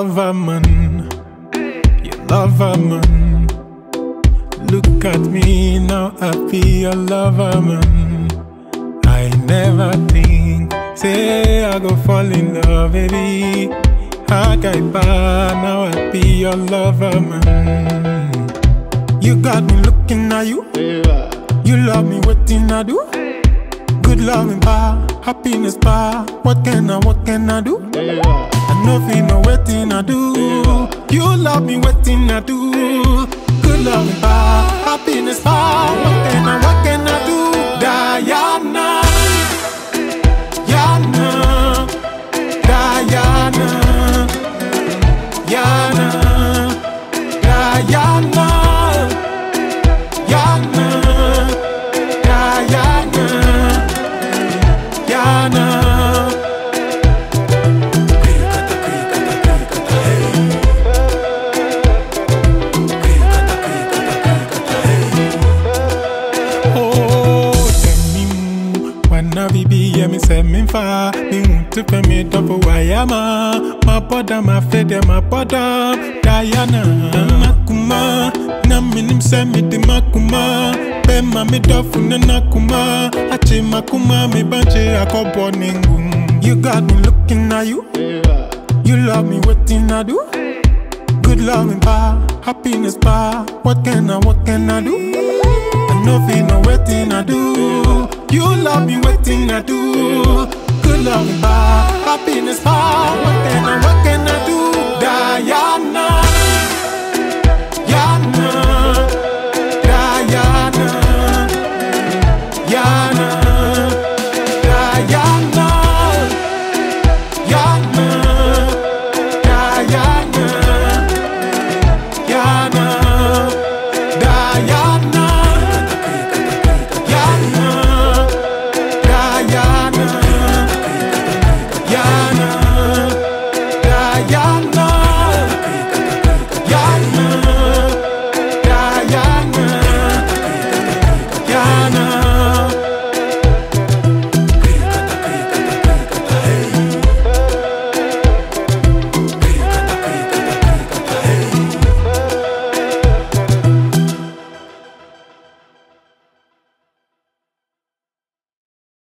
lover man, you lover man. Look at me now, I be a lover man. I never think, say I go fall in love, baby. I got bad, now I be your lover man. You got me looking at you. You love me, waiting I do. Good loving bar, happiness bar. What can I do? I know feel no waiting I do. You love me, waiting I do. Good loving bar, happiness bar. What can I do? Diana, Yana, Diana, Yana, Diana, Yana, Diana, Yana. Me say me fa, me want to pay me double wayama. My brother, my friend, my brother, Diana. Nakuma, na minim say me di makuma. Be ma me dofu na nakuma. Achi makuma me banche akobo ningu. You got me looking at you. You love me, waiting I do. Good loving bar, happiness bar. What can I do? I know feel no waiting I do. You love me, waiting I do. Good love bar, happiness bar. What can I do? Die.